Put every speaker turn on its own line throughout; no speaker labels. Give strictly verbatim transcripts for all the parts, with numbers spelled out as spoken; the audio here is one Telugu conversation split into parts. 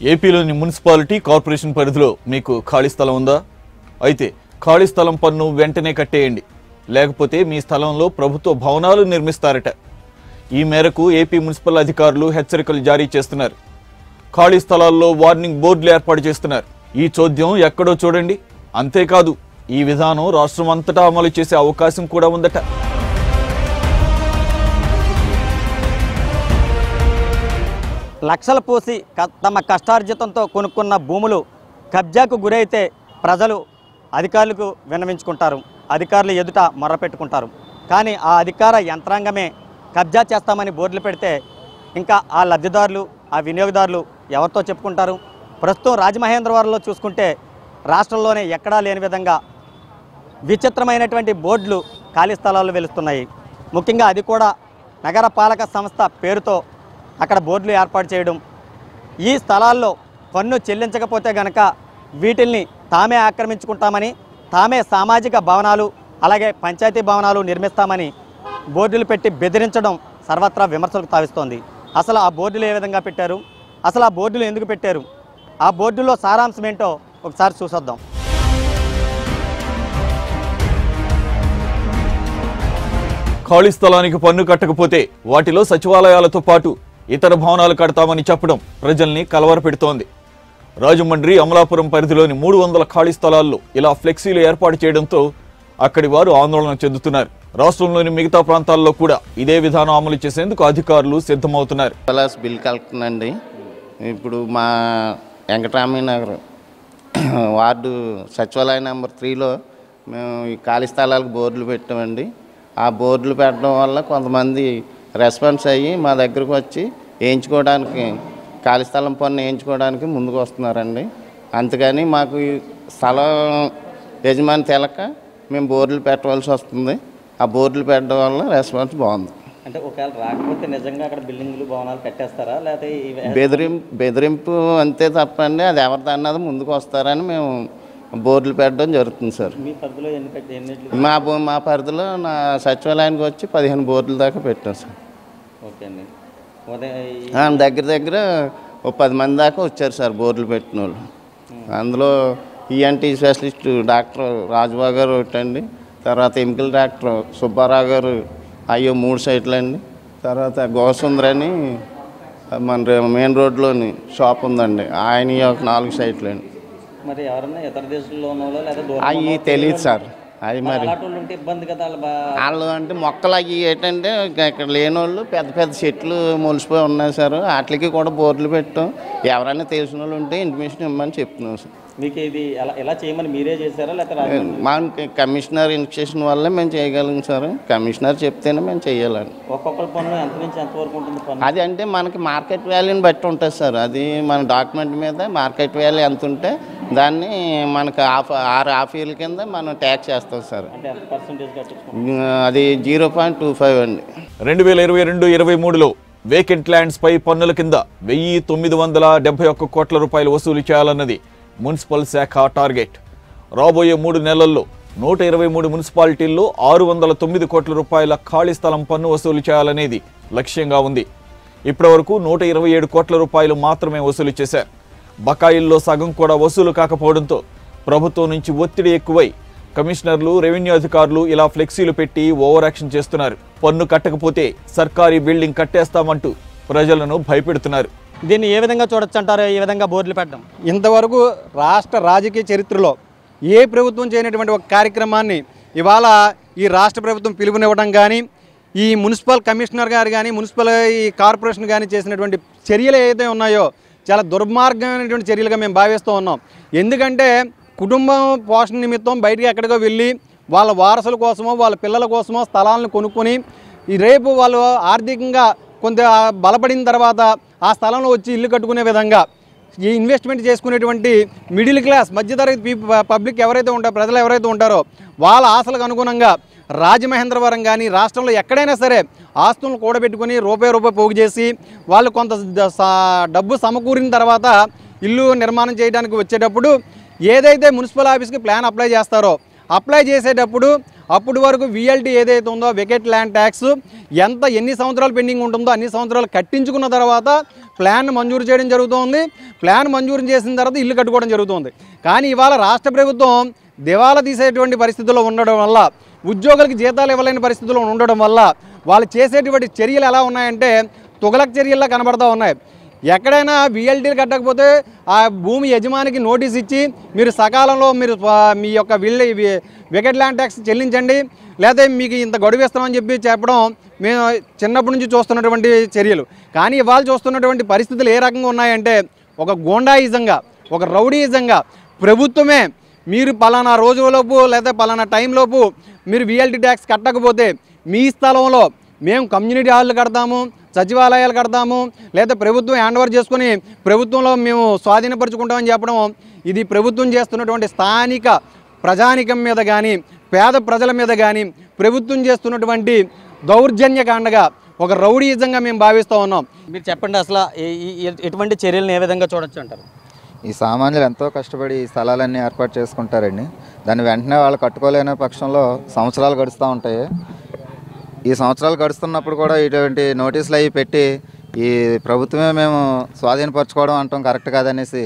ఏపీలోని మున్సిపాలిటీ కార్పొరేషన్ పరిధిలో మీకు ఖాళీ స్థలం ఉందా? అయితే ఖాళీ స్థలం పన్ను వెంటనే కట్టేయండి, లేకపోతే మీ స్థలంలో ప్రభుత్వ భవనాలు నిర్మిస్తారట. ఈ మేరకు ఏపీ మున్సిపల్ అధికారులు హెచ్చరికలు జారీ చేస్తున్నారు. ఖాళీ స్థలాల్లో వార్నింగ్ బోర్డులు ఏర్పాటు చేస్తున్నారు. ఈ చోద్యం ఎక్కడో చూడండి. అంతేకాదు, ఈ విధానం రాష్ట్రం అంతటా అమలు చేసే అవకాశం కూడా ఉందట.
లక్షలు పోసి తమ కష్టార్జితంతో కొనుక్కున్న భూములు కబ్జాకు గురైతే ప్రజలు అధికారులకు విన్నవించుకుంటారు, అధికారులు ఎదుట మొర్రపెట్టుకుంటారు. కానీ ఆ అధికార యంత్రాంగమే కబ్జా చేస్తామని బోర్డులు పెడితే ఇంకా ఆ లబ్ధిదారులు, ఆ వినియోగదారులు ఎవరితో చెప్పుకుంటారు? ప్రస్తుతం రాజమహేంద్రవరంలో చూసుకుంటే రాష్ట్రంలోనే ఎక్కడా లేని విధంగా విచిత్రమైనటువంటి బోర్డులు ఖాళీ స్థలాలు వెలుస్తున్నాయి. ముఖ్యంగా అది కూడా నగర పాలక సంస్థ పేరుతో అక్కడ బోర్డులు ఏర్పాటు చేయడం, ఈ స్థలాల్లో పన్ను చెల్లించకపోతే గనక వీటిల్ని తామే ఆక్రమించుకుంటామని, తామే సామాజిక భవనాలు అలాగే పంచాయతీ భవనాలు నిర్మిస్తామని బోర్డులు పెట్టి బెదిరించడం సర్వత్రా విమర్శలకు తావిస్తోంది. అసలు ఆ బోర్డులు ఏ విధంగా పెట్టారు, అసలు ఆ బోర్డులు ఎందుకు పెట్టారు, ఆ బోర్డులో సారాంశం ఏంటో ఒకసారి చూసొద్దాం.
ఖాళీ స్థలానికి పన్ను కట్టకపోతే వాటిలో సచివాలయాలతో పాటు ఇతర భవనాలు కడతామని చెప్పడం ప్రజల్ని కలవరపెడుతోంది. రాజమండ్రి, అమలాపురం పరిధిలోని మూడు వందల ఖాళీ స్థలాల్లో ఇలా ఫ్లెక్సీలు ఏర్పాటు చేయడంతో అక్కడి వారు ఆందోళన చెందుతున్నారు. రాష్ట్రంలోని మిగతా ప్రాంతాల్లో కూడా ఇదే విధానం అమలు చేసేందుకు అధికారులు సిద్ధమవుతున్నారు.
బిల్ కలెక్టర్ అండి, ఇప్పుడు మా వెంకటరామయ్య నగర్ వార్డు సచివాలయ నెంబర్ త్రీలో మేము ఈ ఖాళీ స్థలాలకు బోర్డులు పెట్టామండి. ఆ బోర్డులు పెట్టడం వల్ల కొంతమంది రెస్పాన్స్ అయ్యి మా దగ్గరకు వచ్చి వేయించుకోవడానికి, ఖాళీ స్థలం పన్ను వేయించుకోవడానికి ముందుకు వస్తున్నారండి. అందుకని మాకు ఈ స్థలం యజమాని తెలక మేము బోర్డులు పెట్టవలసి వస్తుంది. ఆ బోర్డులు పెట్టడం వల్ల రెస్పాన్స్ బాగుంది.
అంటే ఒకవేళ రాకపోతే నిజంగా అక్కడ బిల్డింగ్లు భవనాలు కట్టేస్తారా, లేకపోతే
బెదిరింపు బెదిరింపు అంతే తప్పండి. అది ఎవరిది అన్నది ముందుకు వస్తారని మేము బోర్డులు పెట్టడం జరుగుతుంది సార్.
మీ పరిధిలో ఎన్ని పెట్టి ఎన్ని
మా మా పరిధిలో నా సచివాలయానికి వచ్చి పదిహేను బోర్డుల దాకా పెట్టాం సార్.
ఓకే అండి. ఉదయం
దగ్గర దగ్గర ఓ పది మంది దాకా వచ్చారు సార్ బోర్డులు పెట్టిన వాళ్ళు. అందులో ఈఎన్టీ స్పెషలిస్ట్ డాక్టర్ రాజుబాబు గారు ఒకటండి, తర్వాత ఎమికల్ డాక్టర్ సుబ్బారావు గారు అయ్యో మూడు సైట్లు అండి, తర్వాత గోసుందర్ అని మన మెయిన్ రోడ్లోని షాప్ ఉందండి, ఆయన ఒక నాలుగు సైట్లు అండి.
మరి ఎవరన్నా ఇతర దేశంలో
అవి తెలియదు సార్. అవి మరి
ఇబ్బంది కదా
వాళ్ళు అంటే మొక్కలు అవి ఏంటంటే ఇక్కడ లేని వాళ్ళు పెద్ద పెద్ద చెట్లు మొలిసిపోయి ఉన్నాయి సార్. వాటికి కూడా బోర్డులు పెట్టాం. ఎవరైనా తెలిసిన వాళ్ళు ఉంటే ఇన్ఫర్మేషన్ ఇవ్వమని చెప్తున్నాం సార్.
మీకు ఇది ఎలా ఎలా చేయమని మీరే చేశారా లేకపోతే
మా కమిషనర్ ఇన్స్ట్రక్షన్ వల్లే మేము చేయగలం సార్. కమిషనర్ చెప్తేనే మేము చేయాలని.
ఒక్కొక్కరి పన్ను ఎంత నుంచి ఎంతవరకు ఉంటుంది?
అది అంటే మనకి మార్కెట్ వాల్యూని బట్టి ఉంటుంది సార్. అది మన డాక్యుమెంట్ మీద మార్కెట్ వాల్యూ ఎంత ఉంటే దాన్ని మనకు హాఫ్ ఆరు హాఫ్ ఇయర్ల కింద మనం ట్యాక్స్ చేస్తాం సార్. అది జీరో పాయింట్ టూ ఫైవ్ అండి.
రెండు వేల ఇరవై రెండు ఇరవై మూడులో వేకెంట్ ల్యాండ్స్ పై పన్నుల కింద వెయ్యి తొమ్మిది వందల డెబ్బై ఒక్క కోట్ల రూపాయలు వసూలు చేయాలన్నది మున్సిపల్ శాఖ టార్గెట్. రాబోయే మూడు నెలల్లో నూట ఇరవై మూడు మున్సిపాలిటీల్లో ఆరు వందల తొమ్మిది కోట్ల రూపాయల ఖాళీ స్థలం పన్ను వసూలు చేయాలనేది లక్ష్యంగా ఉంది. ఇప్పటి వరకు నూట ఇరవై ఏడు కోట్ల రూపాయలు మాత్రమే వసూలు చేశారు. బకాయిల్లో సగం కూడా వసూలు కాకపోవడంతో ప్రభుత్వం నుంచి ఒత్తిడి ఎక్కువై కమిషనర్లు, రెవెన్యూ అధికారులు ఇలా ఫ్లెక్సీలు పెట్టి ఓవర్ యాక్షన్ చేస్తున్నారు. పన్ను కట్టకపోతే సర్కారీ బిల్డింగ్ కట్టేస్తామంటూ ప్రజలను భయపెడుతున్నారు.
దీన్ని ఏ విధంగా చూడొచ్చు అంటారు? ఈ విధంగా బోర్డులు పెట్టడం
ఇంతవరకు రాష్ట్ర రాజకీయ చరిత్రలో ఏ ప్రభుత్వం చేయనటువంటి ఒక కార్యక్రమాన్ని ఇవాళ ఈ రాష్ట్ర ప్రభుత్వం పిలుపునివ్వడం కానీ, ఈ మున్సిపల్ కమిషనర్ గారు కానీ, మున్సిపల్ ఈ కార్పొరేషన్ కానీ చేసినటువంటి చర్యలు ఏదైతే ఉన్నాయో చాలా దుర్మార్గమైనటువంటి చర్యలుగా మేము భావిస్తూ ఉన్నాం. ఎందుకంటే కుటుంబం పోషణ నిమిత్తం బయటికి ఎక్కడికో వెళ్ళి వాళ్ళ వారసుల కోసమో వాళ్ళ పిల్లల కోసమో స్థలాలను కొనుక్కొని ఈ రేపు వాళ్ళు ఆర్థికంగా కొంత బలపడిన తర్వాత ఆ స్థలంలో వచ్చి ఇల్లు కట్టుకునే విధంగా ఈ ఇన్వెస్ట్మెంట్ చేసుకునేటువంటి మిడిల్ క్లాస్ మధ్యతరగతి పబ్లిక్ ఎవరైతే ఉంటారో, ప్రజలు ఎవరైతే ఉంటారో వాళ్ళ ఆశలకు అనుగుణంగా రాజమహేంద్రవరం కానీ రాష్ట్రంలో ఎక్కడైనా సరే ఆస్తులను కూడబెట్టుకుని రూపాయి రూపాయి పోగు చేసి వాళ్ళు కొంత డబ్బు సమకూరిన తర్వాత ఇల్లు నిర్మాణం చేయడానికి వచ్చేటప్పుడు ఏదైతే మున్సిపల్ ఆఫీస్కి ప్లాన్ అప్లై చేస్తారో అప్లై చేసేటప్పుడు అప్పటి వరకు విఎల్టీ ఏదైతే ఉందో వెకెట్ ల్యాండ్ ట్యాక్స్ ఎంత ఎన్ని సంవత్సరాలు పెండింగ్ ఉంటుందో అన్ని సంవత్సరాలు కట్టించుకున్న తర్వాత ప్లాన్ మంజూరు చేయడం జరుగుతుంది. ప్లాన్ మంజూరు చేసిన తర్వాత ఇల్లు కట్టుకోవడం జరుగుతుంది. కానీ ఇవాళ రాష్ట్ర ప్రభుత్వం దివాలా తీసేటువంటి పరిస్థితుల్లో ఉండడం వల్ల, ఉద్యోగులకి జీతాలు ఇవ్వలేని పరిస్థితుల్లో ఉండడం వల్ల వాళ్ళు చేసేటువంటి చర్యలు ఎలా ఉన్నాయంటే తుగలక్ చర్యల్లా కనబడతా ఉన్నాయి. ఎక్కడైనా విఎల్టీలు కట్టకపోతే ఆ భూమి యజమానికి నోటీస్ ఇచ్చి మీరు సకాలంలో మీరు మీ యొక్క విల్ వెకెట్ ల్యాండ్ ట్యాక్స్ చెల్లించండి, లేదా మీకు ఇంత గడువు ఇస్తామని చెప్పి చెప్పడం మేము చిన్నప్పటి నుంచి చూస్తున్నటువంటి చర్యలు. కానీ ఇవాళ చూస్తున్నటువంటి పరిస్థితులు ఏ రకంగా ఉన్నాయంటే ఒక గోండాయిజంగా, ఒక రౌడీయిజంగా ప్రభుత్వమే మీరు పలానా రోజులలోపు లేదా పలానా టైంలోపు మీరు విఎల్టీ ట్యాక్స్ కట్టకపోతే మీ స్థలంలో మేము కమ్యూనిటీ హాళ్ళు కడతాము, సచివాలయాలు కడతాము, లేదా ప్రభుత్వం హ్యాండ్ ఓవర్ చేసుకుని ప్రభుత్వంలో మేము స్వాధీనపరుచుకుంటామని చెప్పడం ఇది ప్రభుత్వం చేస్తున్నటువంటి స్థానిక ప్రజానికం మీద కానీ పేద ప్రజల మీద కానీ ప్రభుత్వం చేస్తున్నటువంటి దౌర్జన్యకాండగా ఒక రౌడీయిజంగా మేము భావిస్తూ ఉన్నాం.
మీరు చెప్పండి, అసలు ఎటువంటి చర్యలను ఏ విధంగా చూడొచ్చు అంటారు?
ఈ సామాన్యులు ఎంతో కష్టపడి ఈ స్థలాలన్నీ ఏర్పాటు చేసుకుంటారండి. దాన్ని వెంటనే వాళ్ళు కట్టుకోలేని పక్షంలో సంవత్సరాలు గడుస్తూ ఉంటాయి. ఈ సంవత్సరాలు గడుస్తున్నప్పుడు కూడా ఇటువంటి నోటీసులు అవి పెట్టి ఈ ప్రభుత్వమే మేము స్వాధీనపరచుకోవడం అంటాం కరెక్ట్ కాదనేసి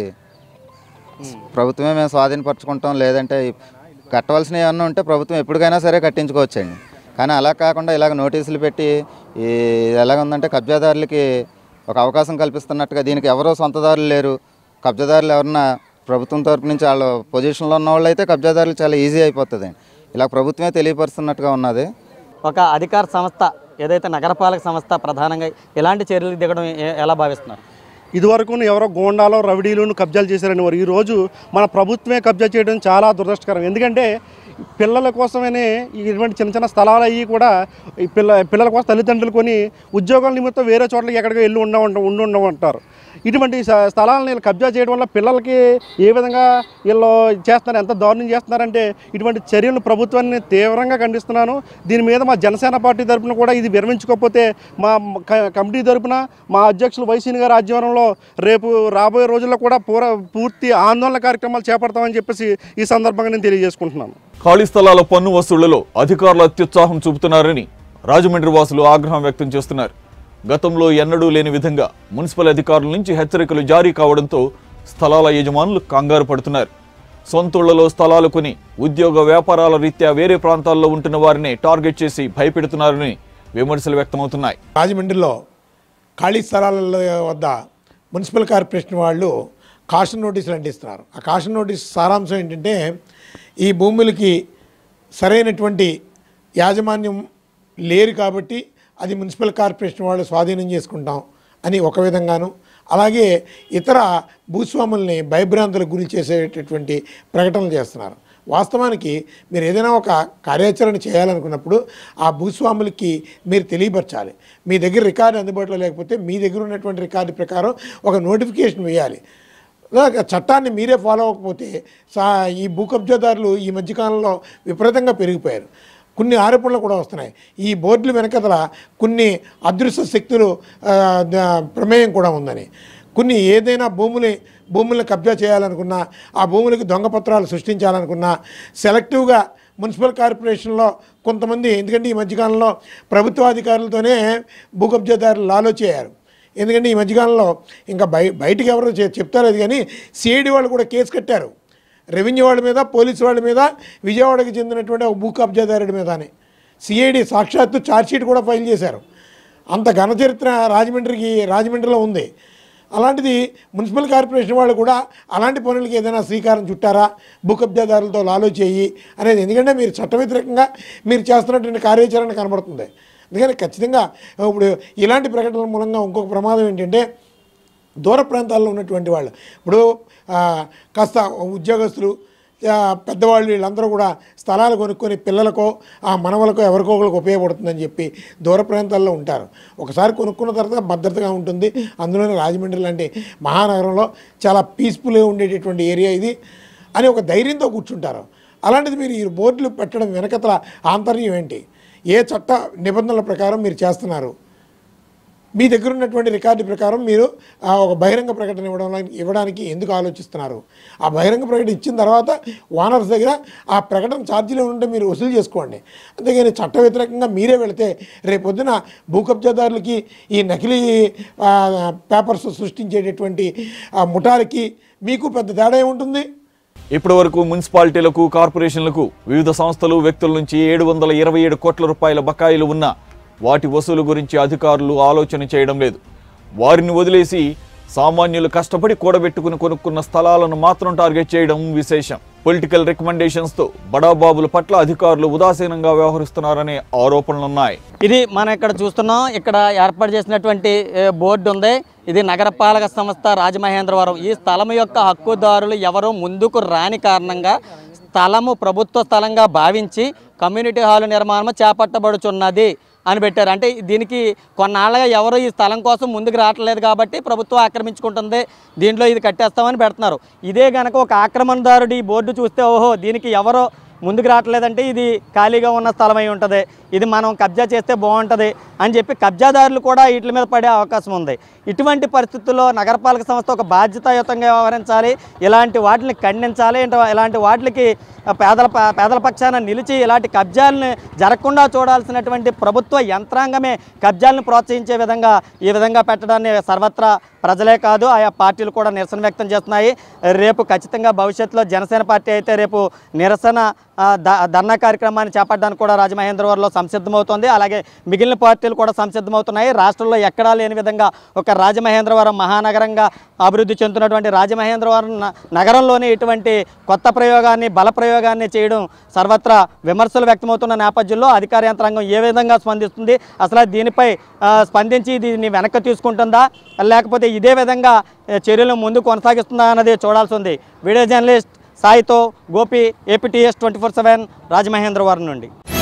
ప్రభుత్వమే మేము స్వాధీనపరచుకుంటాం, లేదంటే కట్టవలసినవి ఏమన్నా ఉంటే ప్రభుత్వం ఎప్పటికైనా సరే కట్టించుకోవచ్చండి. కానీ అలా కాకుండా ఇలాగ నోటీసులు పెట్టి ఈ ఎలాగుందంటే కబ్జాదారులకి ఒక అవకాశం కల్పిస్తున్నట్టుగా, దీనికి ఎవరో సొంతదారులు లేరు, కబ్జాదారులు ఎవరన్నా ప్రభుత్వం తరపు నుంచి వాళ్ళ పొజిషన్లో ఉన్న వాళ్ళు అయితే కబ్జాదారులు చాలా ఈజీ అయిపోతుంది. ఇలా ప్రభుత్వమే తెలియపరుస్తున్నట్టుగా ఉన్నది.
ఒక అధికార సంస్థ ఏదైతే నగరపాలక సంస్థ ప్రధానంగా ఎలాంటి చర్యలు దిగడం ఎలా భావిస్తున్నారు?
ఇదివరకు ఎవరో గోండాలో రవిడీలను కబ్జాలు చేశారని వారు ఈరోజు మన ప్రభుత్వమే కబ్జా చేయడం చాలా దురదృష్టకరం. ఎందుకంటే పిల్లల కోసమనే ఇటువంటి చిన్న చిన్న స్థలాలు అవి కూడా ఈ పిల్ల పిల్లల కోసం తల్లిదండ్రులు కొని ఉద్యోగాల నిమిత్తం వేరే చోట్లకి ఎక్కడికి వెళ్ళి ఉండ ఉండి ఉండమంటారు. ఇటువంటి స్థలాలను వీళ్ళు కబ్జా చేయడం వల్ల పిల్లలకి ఏ విధంగా వీళ్ళు చేస్తున్నారు, ఎంత దారుణం చేస్తున్నారంటే ఇటువంటి చర్యలు ప్రభుత్వాన్ని తీవ్రంగా ఖండిస్తున్నాను. దీని మీద మా జనసేన పార్టీ తరఫున కూడా ఇది విరమించుకోకపోతే మా కమిటీ తరఫున మా అధ్యక్షులు వైసీని గారి ఆధ్వర్యంలో రేపు రాబోయే రోజుల్లో కూడా పూర పూర్తి ఆందోళన కార్యక్రమాలు చేపడతామని చెప్పేసి ఈ సందర్భంగా నేను తెలియజేసుకుంటున్నాను.
ఖాళీ స్థలాల పన్ను వసూళ్లలో అధికారులు అత్యుత్సాహం చూపుతున్నారని రాజమండ్రి వాసులు ఆగ్రహం వ్యక్తం చేస్తున్నారు. గతంలో ఎన్నడూ లేని విధంగా మున్సిపల్ అధికారుల నుంచి హెచ్చరికలు జారీ కావడంతో స్థలాల యజమానులు కంగారు పడుతున్నారు. సొంతూళ్లలో స్థలాలు కొని ఉద్యోగ వ్యాపారాల రీత్యా వేరే ప్రాంతాల్లో ఉంటున్న వారిని టార్గెట్ చేసి భయపెడుతున్నారని విమర్శలు వ్యక్తమవుతున్నాయి.
రాజమండ్రిలో ఖాళీ స్థలాల వద్ద మున్సిపల్ కార్పొరేషన్ వాళ్ళు కాషన్ నోటీసులు అంటిస్తున్నారు. ఆ కాషన్ నోటీస్ సారాంశం ఏంటంటే ఈ భూములకి సరైనటువంటి యాజమాన్యం లేరు కాబట్టి అది మున్సిపల్ కార్పొరేషన్ వాళ్ళు స్వాధీనం చేసుకుంటాం అని ఒక విధంగాను, అలాగే ఇతర భూస్వాముల్ని భయభ్రాంతులకు గురి చేసేటటువంటి ప్రకటనలు చేస్తున్నారు. వాస్తవానికి మీరు ఏదైనా ఒక కార్యాచరణ చేయాలనుకున్నప్పుడు ఆ భూస్వాములకి మీరు తెలియపరచాలి. మీ దగ్గర రికార్డు అందుబాటులో లేకపోతే మీ దగ్గర ఉన్నటువంటి రికార్డు ప్రకారం ఒక నోటిఫికేషన్ వేయాలి. చట్టాన్ని మీరే ఫాలో అవ్వకపోతే సా ఈ భూ కబ్జాదారులు ఈ మధ్యకాలంలో విపరీతంగా పెరిగిపోయారు. కొన్ని ఆరోపణలు కూడా వస్తున్నాయి. ఈ బోర్డుల వెనకతల కొన్ని అదృశ్య శక్తులు ప్రమేయం కూడా ఉందని. కొన్ని ఏదైనా భూములు భూములను కబ్జా చేయాలనుకున్నా, ఆ భూములకి దొంగపత్రాలు సృష్టించాలనుకున్నా సెలెక్టివ్గా మున్సిపల్ కార్పొరేషన్లో కొంతమంది, ఎందుకంటే ఈ మధ్యకాలంలో ప్రభుత్వాధికారులతోనే భూ కబ్జాదారులు లాలోచేయారు. ఎందుకంటే ఈ మధ్యకాలంలో ఇంకా బయ బయటికి ఎవరు చెప్తారు అది, కానీ సిఐడి వాళ్ళు కూడా కేసు కట్టారు రెవెన్యూ వాళ్ళ మీద, పోలీసు వాళ్ళ మీద, విజయవాడకి చెందినటువంటి ఒక భూ కబ్జాదారుడి మీద అని సిఐడి సాక్షాత్తు ఛార్జ్షీట్ కూడా ఫైల్ చేశారు. అంత ఘన చరిత్ర రాజమండ్రికి రాజమండ్రిలో ఉంది. అలాంటిది మున్సిపల్ కార్పొరేషన్ వాళ్ళు కూడా అలాంటి పనులకి ఏదైనా శ్రీకారం చుట్టారా, భూ కబ్జాదారులతో లాలో చేయి అనేది. ఎందుకంటే మీరు చట్ట వ్యతిరేకంగా మీరు చేస్తున్నటువంటి కార్యాచరణ కనబడుతుంది. అందుకని ఖచ్చితంగా ఇప్పుడు ఇలాంటి ప్రకటనల మూలంగా ఇంకొక ప్రమాదం ఏంటంటే దూర ప్రాంతాల్లో ఉన్నటువంటి వాళ్ళు, ఇప్పుడు కాస్త ఉద్యోగస్తులు, పెద్దవాళ్ళు వీళ్ళందరూ కూడా స్థలాలు కొనుక్కొని పిల్లలకో ఆ మనవలకో ఎవరికో ఒకరికి ఉపయోగపడుతుందని చెప్పి దూర ప్రాంతాల్లో ఉంటారు. ఒకసారి కొనుక్కున్న తర్వాత భద్రతగా ఉంటుంది. అందులోనే రాజమండ్రి లాంటి మహానగరంలో చాలా పీస్ఫుల్గా ఉండేటటువంటి ఏరియా ఇది అని ఒక ధైర్యంతో కూర్చుంటారు. అలాంటిది మీరు ఈ బోర్డులు పెట్టడం వెనకతల ఆంతర్యం ఏంటి? ఏ చట్ట నిబంధనల ప్రకారం మీరు చేస్తున్నారు? మీ దగ్గర ఉన్నటువంటి రికార్డు ప్రకారం మీరు ఆ ఒక బహిరంగ ప్రకటన ఇవ్వడం ఇవ్వడానికి ఎందుకు ఆలోచిస్తున్నారు? ఆ బహిరంగ ప్రకటన ఇచ్చిన తర్వాత ఓనర్స్ దగ్గర ఆ ప్రకటన ఛార్జీలు ఉంటే మీరు వసూలు చేసుకోండి. అంతేగాని చట్ట వ్యతిరేకంగా మీరే వెళితే రేపొద్దున భూ కబ్జాదారులకి ఈ నకిలీ పేపర్స్ సృష్టించేటటువంటి ముఠాలకి మీకు పెద్ద తేడా ఏముంటుంది?
ఇప్పటి వరకు మున్సిపాలిటీలకు, కార్పొరేషన్లకు వివిధ సంస్థలు, వ్యక్తుల నుంచి ఏడు వందల ఇరవై ఏడు కోట్ల రూపాయల బకాయిలు ఉన్నా వాటి వసూలు గురించి అధికారులు ఆలోచన చేయడం లేదు. వారిని వదిలేసి సామాన్యులు కష్టపడి కూడబెట్టుకుని కొనుక్కున్న స్థలాలను మాత్రం టార్గెట్ చేయడం విశేషం. పొలిటికల్ రికమెండేషన్స్తో బడాబాబుల పట్ల అధికారులు ఉదాసీనంగా వ్యవహరిస్తున్నారనే ఆరోపణలున్నాయి.
ఇది మనం ఇక్కడ చూస్తున్నాం. ఇక్కడ ఏర్పాటు చేసినటువంటి బోర్డు ఉంది. ఇది నగరపాలక సంస్థ రాజమహేంద్రవరం. ఈ స్థలం యొక్క హక్కుదారులు ఎవరో ముందుకు రాని కారణంగా స్థలము ప్రభుత్వ స్థలంగా భావించి కమ్యూనిటీ హాల్ నిర్మాణం చేపట్టబడుచున్నది అని పెట్టారు. అంటే దీనికి కొన్నాళ్ళగా ఎవరు ఈ స్థలం కోసం ముందుకు రావట్లేదు కాబట్టి ప్రభుత్వం ఆక్రమించుకుంటుంది, దీంట్లో ఇది కట్టేస్తామని పెడుతున్నారు. ఇదే కనుక ఒక ఆక్రమణదారుడు ఈ బోర్డు చూస్తే ఓహో దీనికి ఎవరో ముందుకు రావట్లేదంటే ఇది ఖాళీగా ఉన్న స్థలం అయి ఉంటుంది, ఇది మనం కబ్జా చేస్తే బాగుంటుంది అని చెప్పి కబ్జాదారులు కూడా వీటి మీద పడే అవకాశం ఉంది. ఇటువంటి పరిస్థితుల్లో నగరపాలక సంస్థ ఒక బాధ్యతాయుతంగా వ్యవహరించాలి, ఇలాంటి వాటిని ఖండించాలి. ఇలాంటి వాటికి పేదల పేదల పక్షాన నిలిచి ఇలాంటి కబ్జాలను జరగకుండా చూడాల్సినటువంటి ప్రభుత్వ యంత్రాంగమే కబ్జాలను ప్రోత్సహించే విధంగా ఈ విధంగా పెట్టడాన్ని సర్వత్రా ప్రజలే కాదు ఆయా పార్టీలు కూడా నిరసన వ్యక్తం చేస్తున్నాయి. రేపు ఖచ్చితంగా భవిష్యత్తులో జనసేన పార్టీ అయితే రేపు నిరసన ధర్నా కార్యక్రమాన్ని చేపట్టడానికి కూడా రాజమహేంద్రవరంలో సంసిద్ధమవుతోంది. అలాగే మిగిలిన పార్టీలు కూడా సంసిద్ధమవుతున్నాయి. రాష్ట్రంలో ఎక్కడా లేని విధంగా ఒక రాజమహేంద్రవరం మహానగరంగా అభివృద్ధి చెందుతున్నటువంటి రాజమహేంద్రవరం నగరంలోని ఇటువంటి కొత్త ప్రయోగాన్ని, బల ప్రయోగాన్ని చేయడం సర్వత్రా విమర్శలు వ్యక్తమవుతున్న నేపథ్యంలో అధికార యంత్రాంగం ఏ విధంగా స్పందిస్తుంది, అసలు దీనిపై స్పందించి దీన్ని వెనక్కి తీసుకుంటుందా లేకపోతే ఇదే విధంగా చర్యలు ముందు కొనసాగిస్తుందా అన్నది చూడాల్సి ఉంది. వీడియో జర్నలిస్ట్ సాయితో Gopi, APTS twenty four seven Rajamahendravaram నుండి.